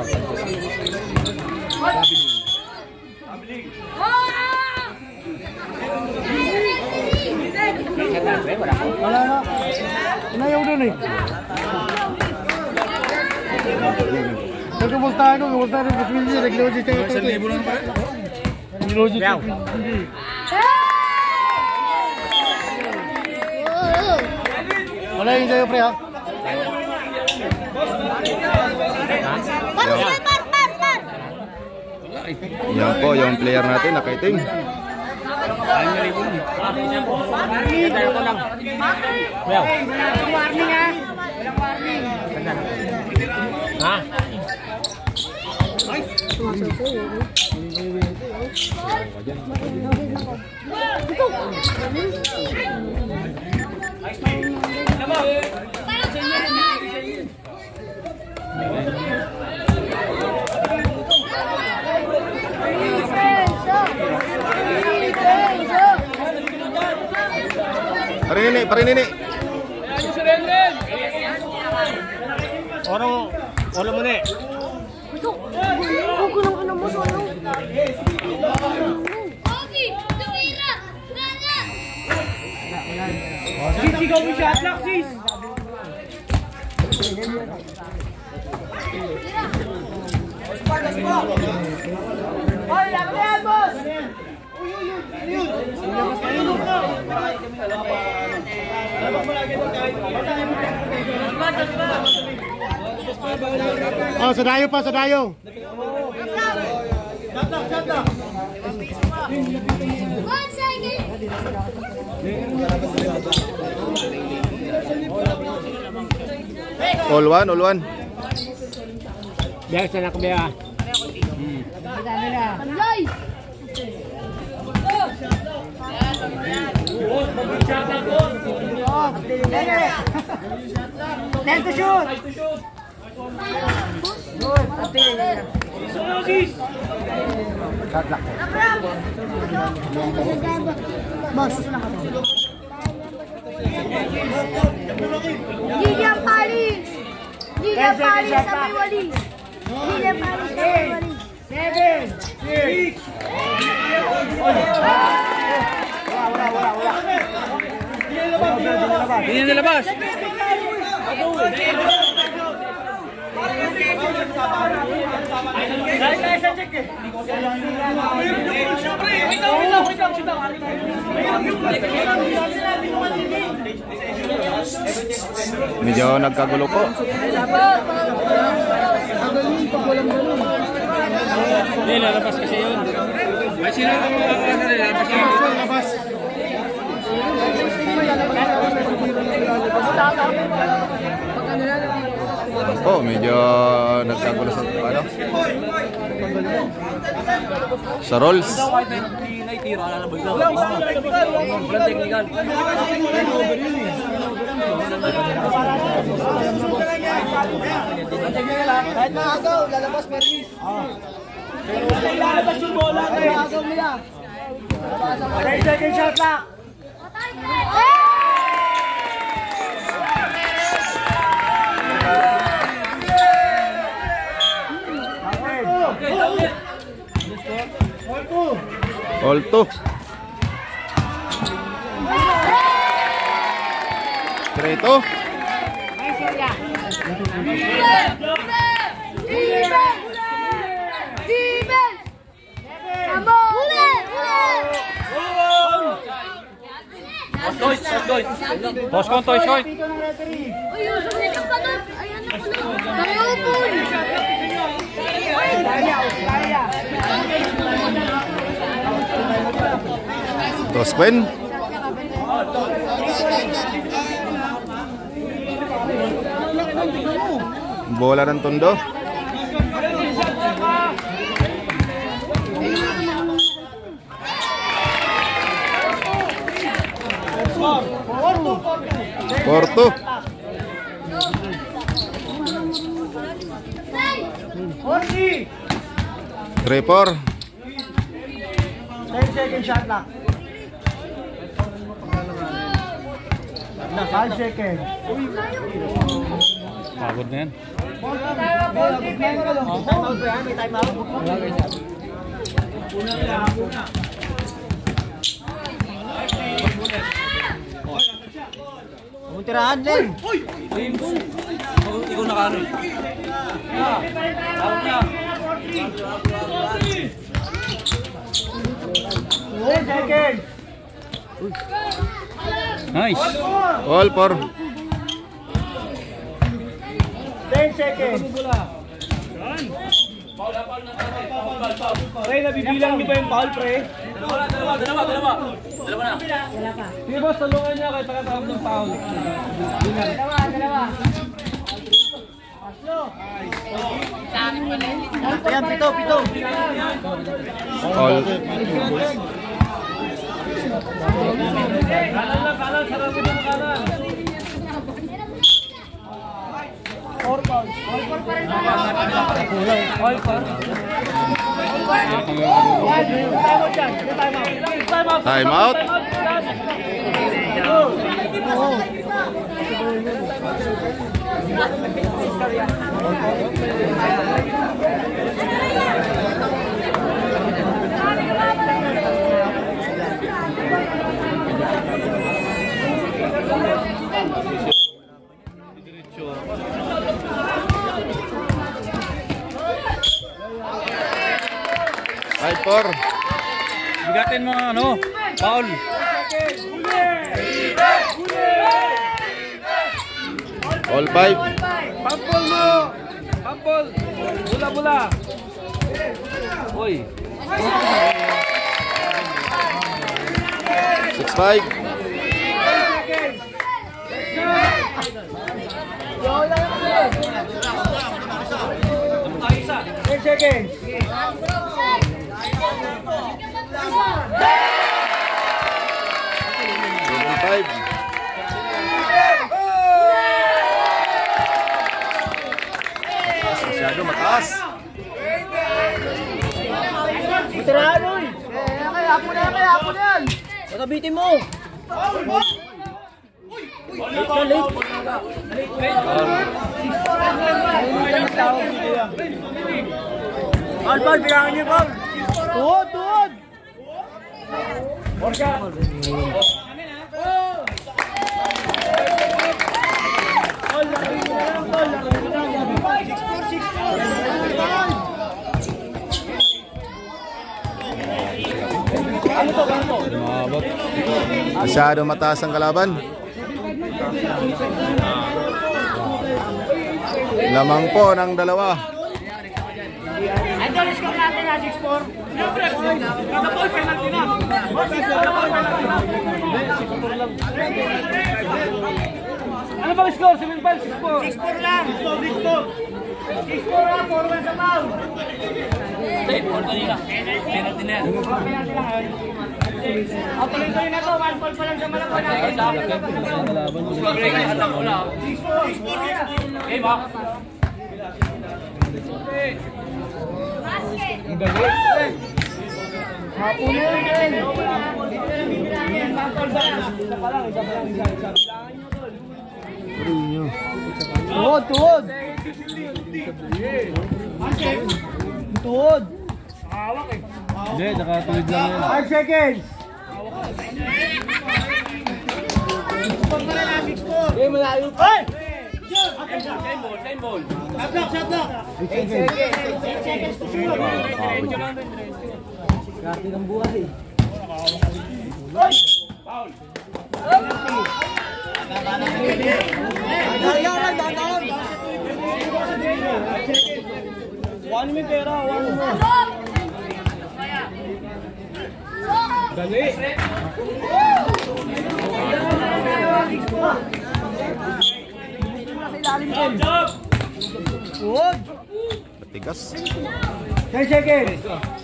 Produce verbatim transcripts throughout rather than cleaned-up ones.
Wala na. Inayaw dun eh. Nagkumultahan ko, kumultahan ko. Hindi, nag-logic kayo. Isang libo lang pa rin? Nag-logic kayo. Hindi. Wala yung sa'yo, pre, ha? Yan po, yung player natin, nakaiting. Tayo ko lang. Well. Walang warning ha. Walang warning. Ha? Parinini, parinini. Orang, orang mana? Aku lang ano mo sa ano? Ogi, tumira. Nana. Sis, ikaw mo siya. Atlak, sis. Hoy, ako yan, boss! Oh, sa dayo pa, sa dayo. One second. All one, all one. Biar sana ke biar. Lay! Ten to shoot! Good, boss. Gigyan Paris! Gigyan Paris sa may walis! Gigyan Paris sa may walis! Seven, six. Wala, wala, wala, wala. Hindi na labas. Medyo nagkagulo po. Hindi, lalabas kasi yun. May sila ang lalabas yun. Labas. Oh, medyo nagkagulo sa ano? Sa rolls. Kahit na agaw, lalabas Perlis. Pero lalabas yung bola, kaya agaw nila. ten second shot lang. All two. Three two. Bos kontoy, soy. Uy, usap nila pa doon! Ayan na po na! Nakaupoy! Toss Queen. Bola ng Tondo. Porto. three four. ten second shot lang. five second. Pagod na yan. Tirahan din. Ikaw na kano. Nice. All for ten seconds. Pre, nabibilang niyo ba yung foul, pre? Dalawa, dalawa, dalawa, dalawa. Dalawa na. Sige boss, tulungan niya kayo pagkatawag ng foul. Dalawa, dalawa. Ayan, pito, pito. all. Kanan lang, kanan. Sarap mo yung kanan. Four foul. All four pa rin tayo. All four. Time out. Five four. Bigatin mo ano, foul. All five. Pampol mo. Pampol. Bula bula. Oy. Six five. ten seconds. Seven five. Masyado mataas. Tirahan, uy! Eh, kaya apo na yan, kaya apo na yan! Pagkabitin mo! Late na, late! Paul, Paul, bilangin niyo, Paul! Tuhod, tuhod! Orca! Paul, laki mo na lang, Paul! Laki mo na lang! six four, six four! Ano to? Ano to? Masyado mataas ang kalaban. Lamang po ng dalawa. Ito, score natin na six four. Nakapol, penalty na. Ano bang score? six four. six four lang. six four. six four lang, four man sa foul. Penalty na yan. Ang tuloy-tuloy na to, one ball pa lang sa malakot natin. six four. Okay, Mac. Hapon na yun. Isa pa lang, isa pa lang, isa, isa. Tuhod, tuhod. Tuhod. Hawak eh. Hindi, nakatuwid lang yan. five seconds. Eh, malayo pa. Ay! Time ball, time ball. Shot lock, shot lock. eight seconds. eight seconds to shoot. Karte ng buhay eh. Foul. Dayan lang, dayan. One minute pera, one minute. Dali. Good. Matigas. ten seconds.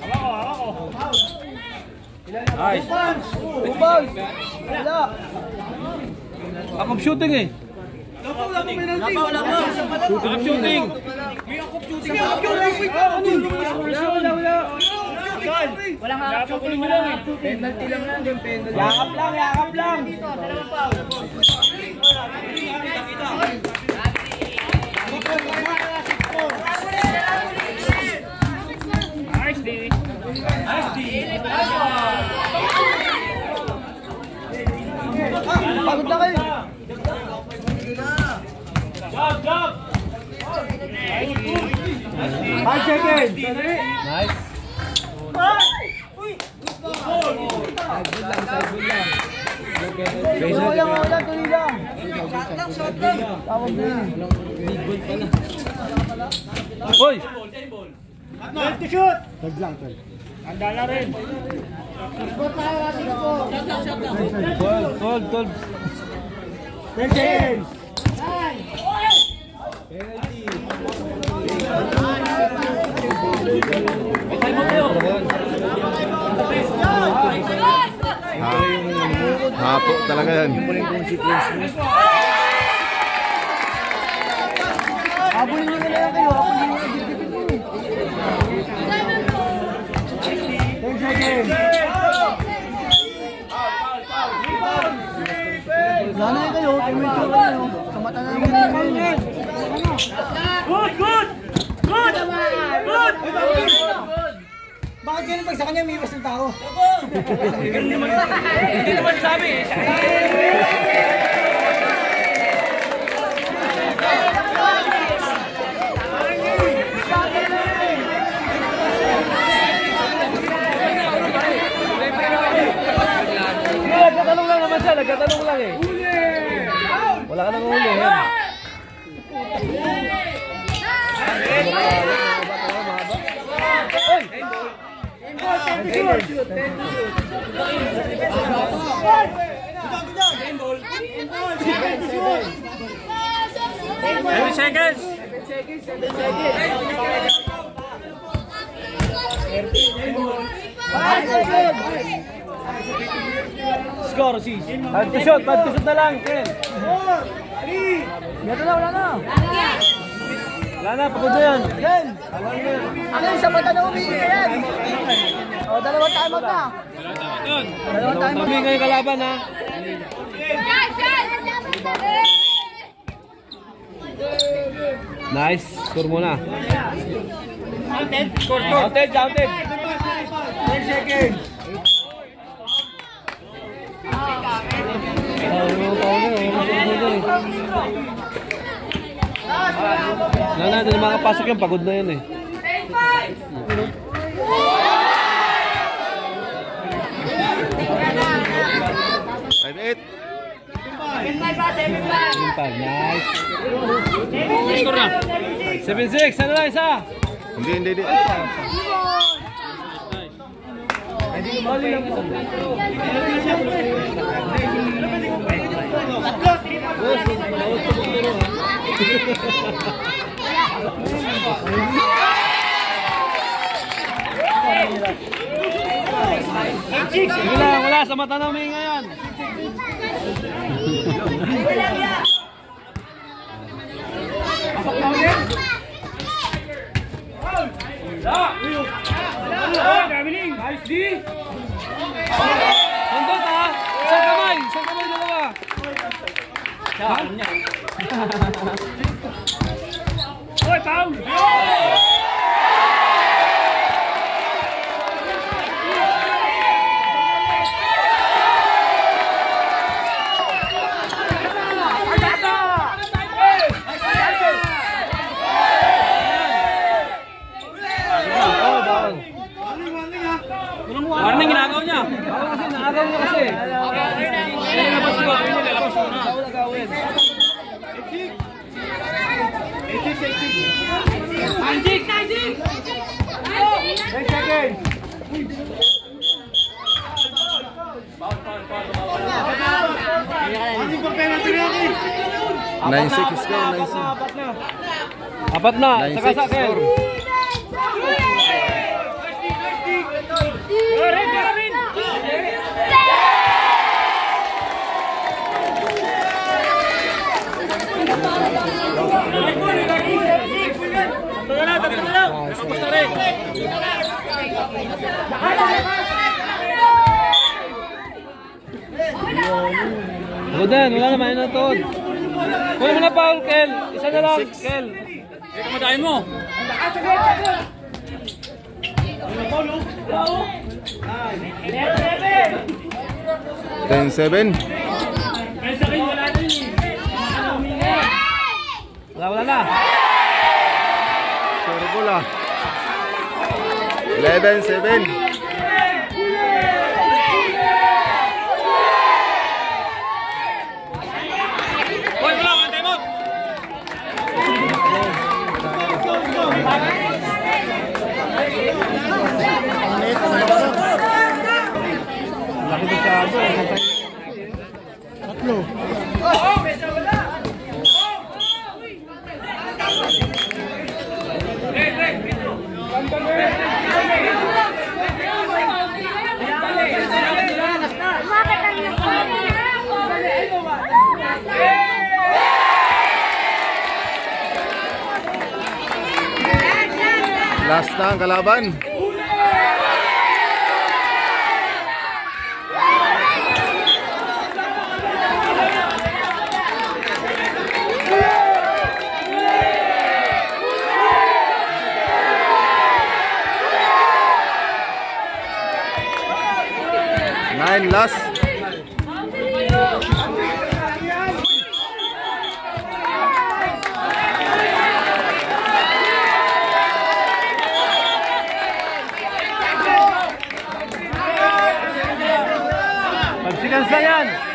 Nice. Two balls. Wala. Akong shooting eh. Lakaw, lakaw. Akong shooting. Wala, wala. Walang harap shooting mo lang eh. Penalty lang lang, yung penalty. Yakap lang, yakap lang. Nice D. Nice D. Pagod na kayo. Job, job. Five seconds. Nice. Tuloy lang, wala, tuloy lang. Tawag na. Hoy! Left to shoot. Tag lang, tag. Andala rin. twelve, twelve, twelve. ten seconds. Ha, hapo talaga yan. Habulin nyo na lang kayo. Habulin nyo na dito po. ten seconds. Wala na kayo. Tumit ko kayo. Sa mata na naman kayo. Good, good! Good! Good! Bakit ganun pag sa kanya may iwas ng tao? Hindi naman sabi eh. Nagkatanong lang naman siya. Nagkatanong lang eh. Wala ka nang huli. Seven seconds. Score, sis. Bad to shot. Bad to shot na lang. Ken. Gato na, wala na. Wala na, pagod na yan. Ken. Ano yung sa mata na umiingi na yan? O, dalawang time out na. Dalawang time out. Kami ngayon kalaban ha. Nice. Score muna. Counted, counted. ten seconds. Wala na, hindi makapasok yung pagod na yun eh. five eight. Nice. Score na. seven six. Ano na isa? Hindi, hindi, hindi. Wala, wala. Sa mata namin ngayon. Nice D. Nandun ha? Isang kamay. Isang kamay dalawa. Hoy, Paul. Warning ginagaw niya. Kasi naagaw niya kasi. Kaya nabas ko. Kaya nilabas ko na. Anjik, anjik. ten seconds. nine six score, nine six. Apat na. nine Saka six sa akin. score. Godan, wala naman yun ito. Kuya mo na Paul, Kel. Isa na lang, Kel. Ito kamadahin mo. ten seven. Wala, wala na. Sorry bola. eleven seven. Hoy, wala, wala, time out. Laki masyado. Tatlo. Last na ang kalaban. Nine last. Pagsigansa yan.